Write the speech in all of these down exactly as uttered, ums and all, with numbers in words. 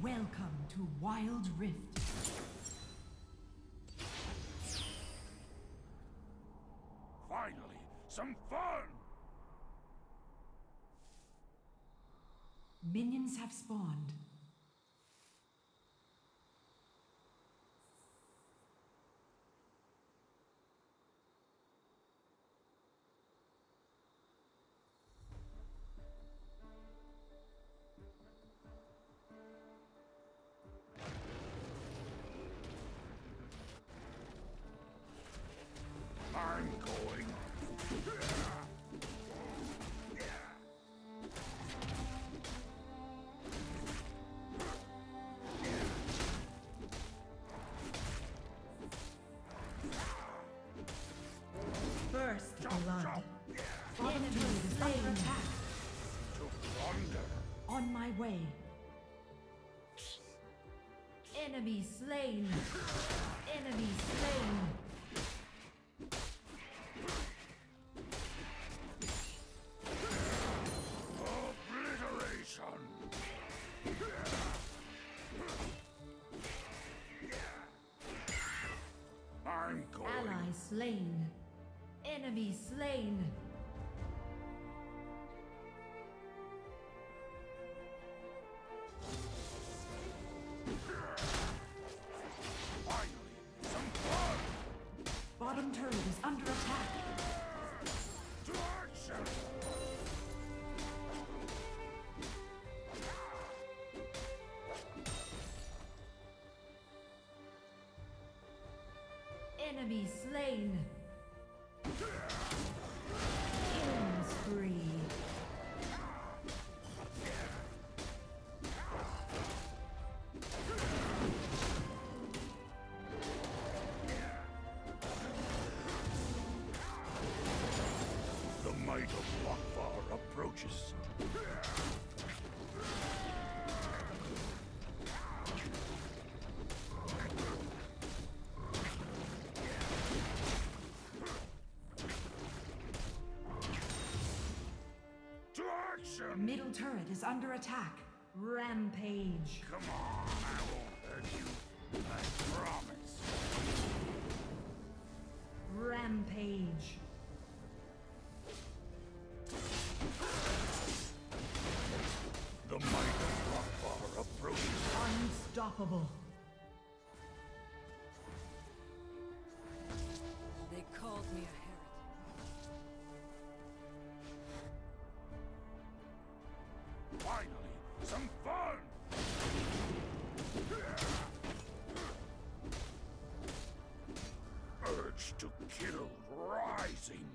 Welcome to Wild Rift. Finally, some fun! Minions have spawned. I'm going. First blood. Jump. Enemy is under attack. To plunder. On my way. Enemy slain. Enemy slain. Obliteration. I'm going. Ally slain. Enemy slain. Finally, some fun. Bottom turret is under attack. To action. Enemy slain. Killing spree. The might of Lokvar approaches. To action! Middle turret is under attack. Rampage. Come on, I won't hurt you. I promise. Rampage. The might of Lokvar approaches. Unstoppable. They called me a heretic. Finally, some fun! Urge to kill rising.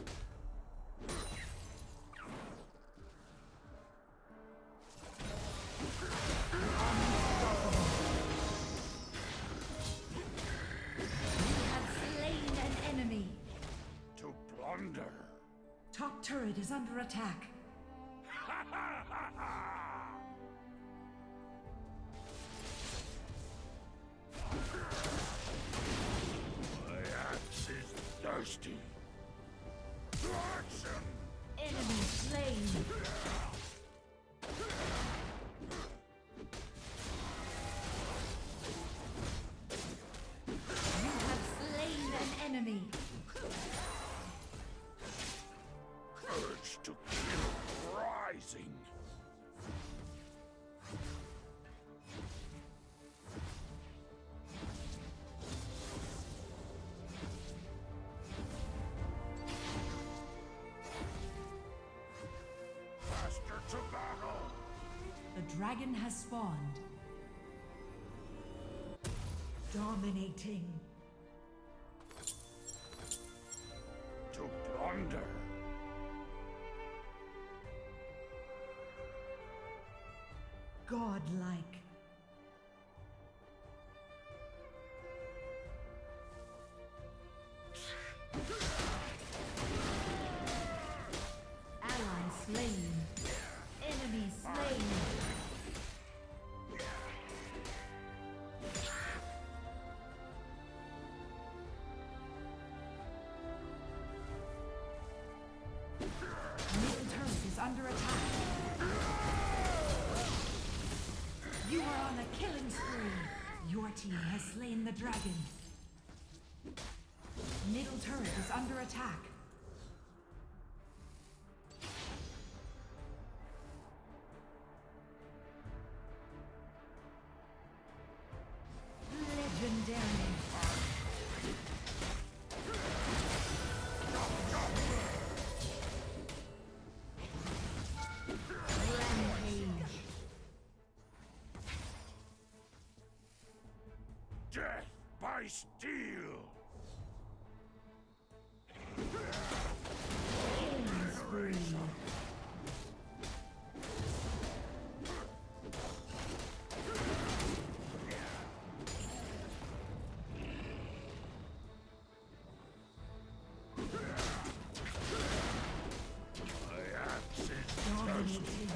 You have slain an enemy. To plunder. Top turret is under attack. My axe is thirsty. To action! Enemy slain. You have slain an enemy. Urge to kill rising. Faster to battle. The dragon has spawned. Dominating. To plunder. Godlike. Ally slain. Enemy slain. Middle turret is under attack. You on a killing spree. Your team has slain the dragon. Middle turret is under attack. Legendary. Rampage. Death by steel. Killing spree. Dominating.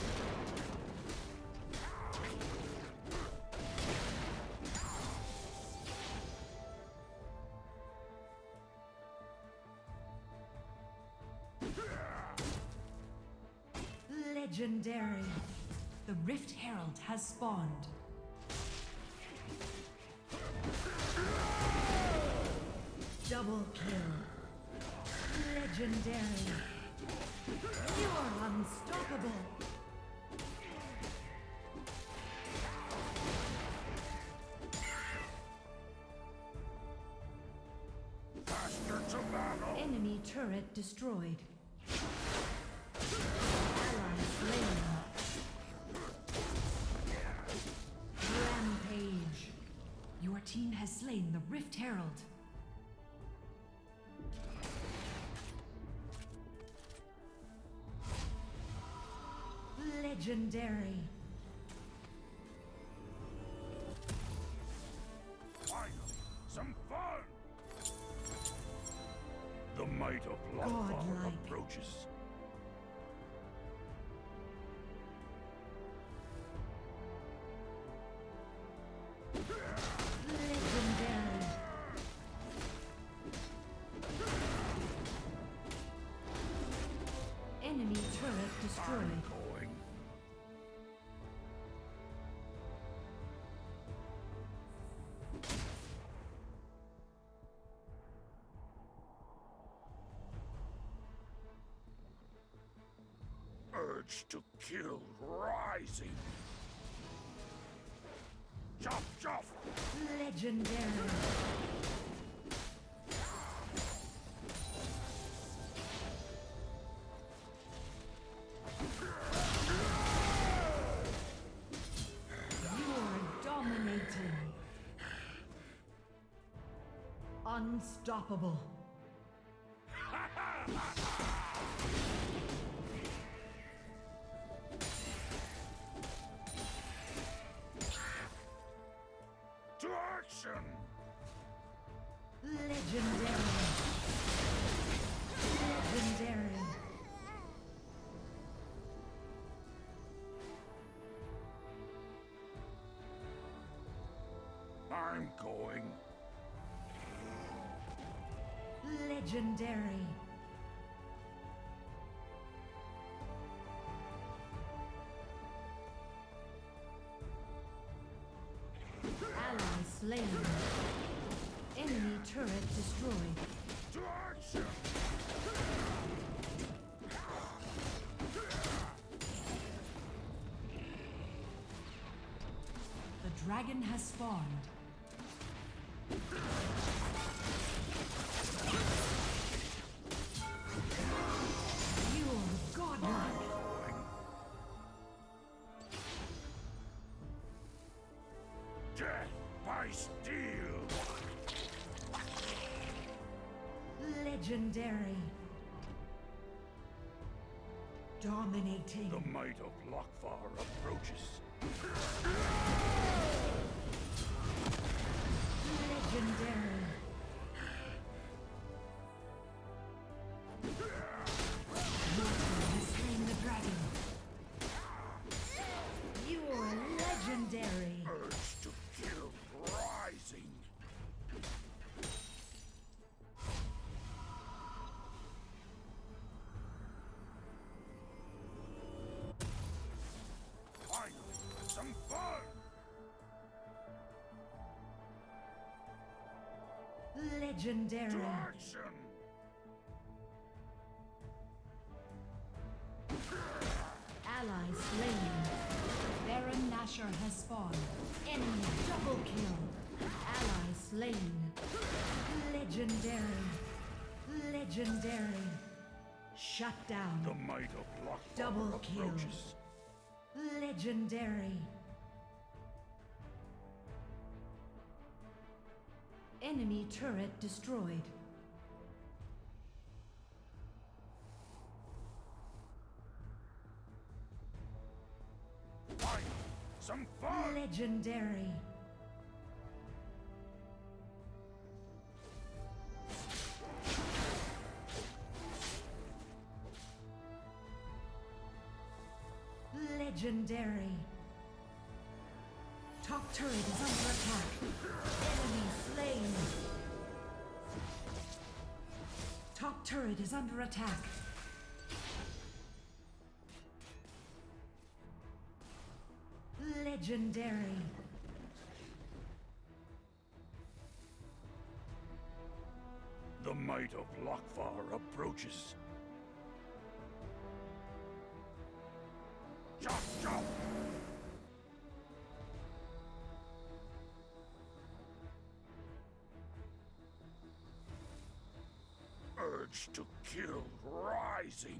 Legendary. The Rift Herald has spawned. Double kill. Legendary. You're unstoppable. Faster to battle. Enemy turret destroyed. Ally slain. Rampage. Your team has slain the Rift Herald. Legendary. Finally, some fun. The might of Olaf Godlike. approaches. Legendary. Enemy turret destroyed. I'm going. Urge to kill rising. Chop, chop. Legendary. You're dominating. Unstoppable. To action. Legendary. Legendary. I'm going. Legendary. Ally slain. Enemy turret destroyed. To action. The dragon has spawned. You're godlike. Death by steel. Legendary. Dominating. The might of Lokvar approaches. Legendary. Your team has slain the dragon. You're legendary. Urge to kill rising. Finally, some fun. Legendary. To action! Ally slain. Baron Nashor has spawned. Enemy double kill. Ally slain. Legendary. Legendary. Shut down. The might of Lockfar Double kill. approaches. Legendary. Enemy turret destroyed. Fight! Some fun! Legendary. Legendary. Top turret is under attack. Enemy slain. Top turret is under attack. Legendary. The might of Lockfar approaches. Chop, chop! Urge to kill rising.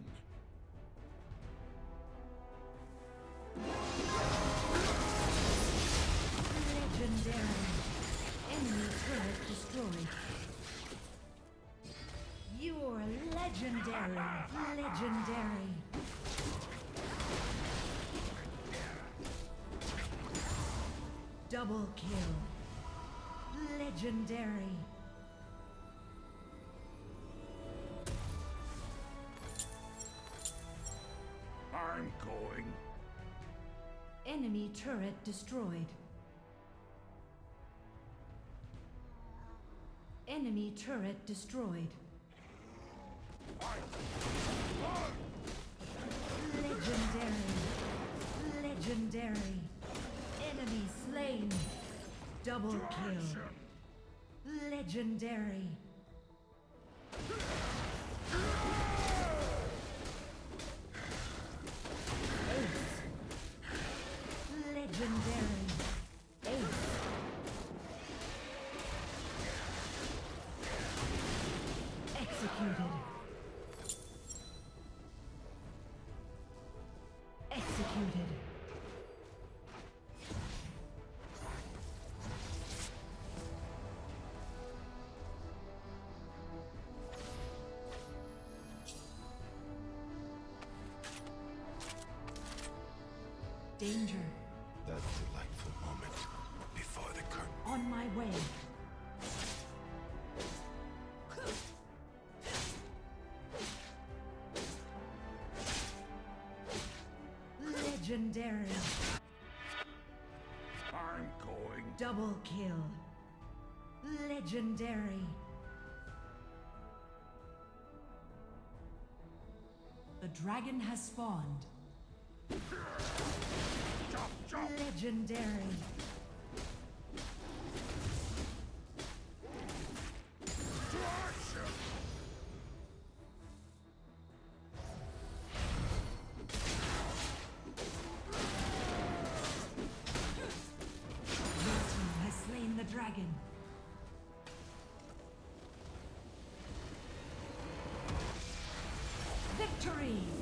Legendary. Enemy turret destroyed. You're legendary. Legendary. Double kill. Legendary. I'm going. Enemy turret destroyed. Enemy turret destroyed. Legendary. Legendary. Enemy slain. Double kill. Legendary. Ace. Legendary. Ace. Executed. Executed. Danger. That delightful moment before the curtain. On my way. Legendary. I'm going. Double kill. Legendary. The dragon has spawned. Chop, chop! Legendary. To action! Your team has slain the dragon. Victory!